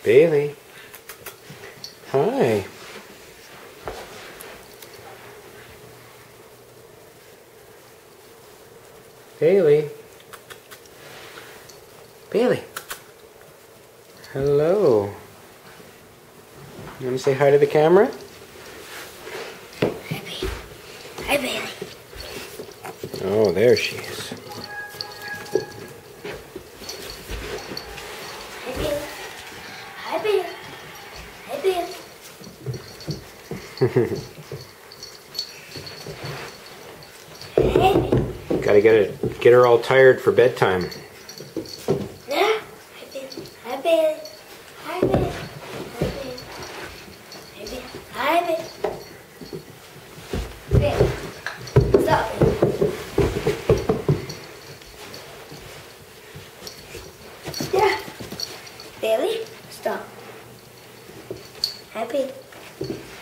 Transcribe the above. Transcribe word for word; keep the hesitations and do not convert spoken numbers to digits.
Bailey. Hi. Bailey. Bailey. Hello. You want to say hi to the camera? Hi, Bailey. Hi, Bailey. Oh, there she is. Hi, Bailey. Hi, Bailey. Hi, Bailey. Hey. Gotta get it, get her all tired for bedtime. Yeah. Hi, Bailey. Hi, Bailey. Hi, Bailey. Hi, Bailey. Hi, Bailey. Bailey. Stop it. Yeah. Bailey, stop. Hi, Bailey.